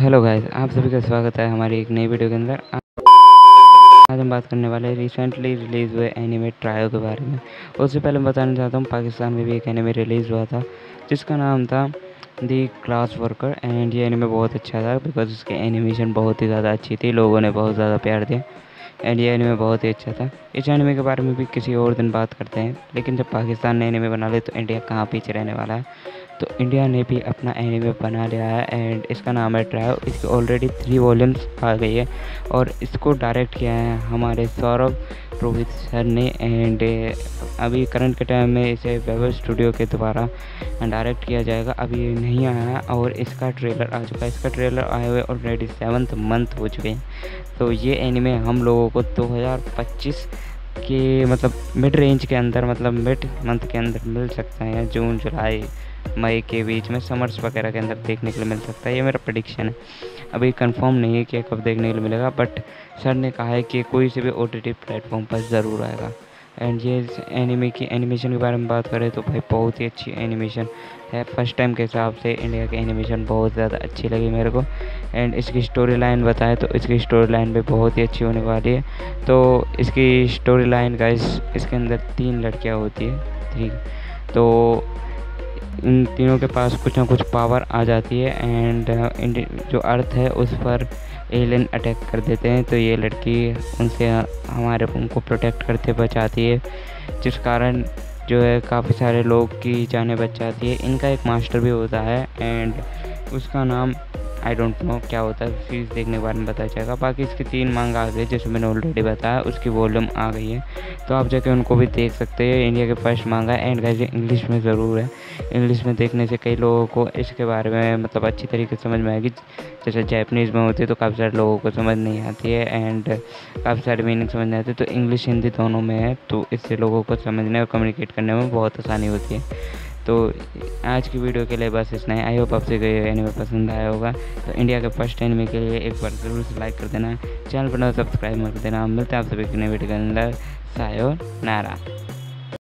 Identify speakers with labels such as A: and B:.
A: Hello guys, आप सभी का स्वागत है हमारी एक नई वीडियो के अंदर। आज हम बात करने वाले हैं रिसेंटली रिलीज़ हुए एनिमे ट्रायो के बारे में। उससे पहले मैं बताना चाहता हूँ, पाकिस्तान में भी एक एनिमे रिलीज़ हुआ था जिसका नाम था दी क्लास वर्कर। एंड ये एनिमे बहुत अच्छा था बिकॉज उसकी एनिमेशन बहुत ही ज़्यादा अच्छी थी, लोगों ने बहुत ज़्यादा प्यार दिया एंड ये एनिमे बहुत ही अच्छा था। इस एनिमे के बारे में भी किसी और दिन बात करते हैं, लेकिन जब पाकिस्तान ने एनिमे बना ले तो इंडिया कहाँ पीछे रहने वाला है। तो इंडिया ने भी अपना एनिमे बना लिया है एंड इसका नाम है ट्रायो। इसकी ऑलरेडी 3 वॉल्यूम्स आ गई है और इसको डायरेक्ट किया है हमारे सौरभ रोहित सर ने। एंड अभी करंट के टाइम में इसे वैभव स्टूडियो के द्वारा डायरेक्ट किया जाएगा। अभी ये नहीं आया है और इसका ट्रेलर आ चुका है। इसका ट्रेलर आए हुए ऑलरेडी 7th मंथ हो चुके हैं। तो ये एनिमे हम लोगों को 2025 के मतलब मिड रेंज के अंदर, मतलब मिड मंथ के अंदर मिल सकता है, जून जुलाई मई के बीच में, समर्स वगैरह के अंदर देखने के लिए मिल सकता है। ये मेरा प्रेडिक्शन है, अभी कंफर्म नहीं है कि कब देखने के लिए मिलेगा, बट सर ने कहा है कि कोई से भी OTT प्लेटफॉर्म पर ज़रूर आएगा। एंड ये एनिमे की एनिमेशन के बारे में बात करें तो भाई बहुत ही अच्छी एनिमेशन है। फर्स्ट टाइम के हिसाब से इंडिया की एनिमेशन बहुत ज़्यादा अच्छी लगी मेरे को। एंड इसकी स्टोरी लाइन बताएं तो इसकी स्टोरी लाइन भी बहुत ही अच्छी होने वाली है। तो इसकी स्टोरी लाइन गाइस, इसके अंदर 3 लड़कियां होती है, ठीक। तो इन तीनों के पास कुछ ना कुछ पावर आ जाती है एंड जो अर्थ है उस पर एलियन अटैक कर देते हैं। तो ये लड़की उनसे उनको प्रोटेक्ट करते बचाती है, जिस कारण जो है काफ़ी सारे लोग की जानें बच जाती है। इनका एक मास्टर भी होता है एंड उसका नाम आई डोंट नो क्या होता है, सीरीज़ देखने के बारे में पता चलेगा। बाकी इसकी 3 मांग आ गई जैसे मैंने ऑलरेडी बताया, उसकी वॉल्यूम आ गई है तो आप जाके उनको भी देख सकते हैं। इंडिया के फर्स्ट मांगा है एंड गाइस इंग्लिश में ज़रूर है। इंग्लिश में देखने से कई लोगों को इसके बारे में मतलब अच्छी तरीके से समझ में आएगी। जैसे जैपनीज़ में होती है तो काफ़ी सारे लोगों को समझ नहीं आती है एंड काफ़ी सारे मीनिंग समझ नहीं आते। तो इंग्लिश हिंदी दोनों में है, तो इससे लोगों को समझने और कम्युनिकेट करने में बहुत आसानी होती है। तो आज की वीडियो के लिए बस इतना ही। आई होप आपसे कोई एनिमे पसंद आया होगा। तो इंडिया के फर्स्ट एनिमे के लिए एक बार ज़रूर से लाइक कर देना, चैनल पर सब्सक्राइब कर देना। मिलते हैं आप सभी की नई वीडियो के अंदर। सायोनारा।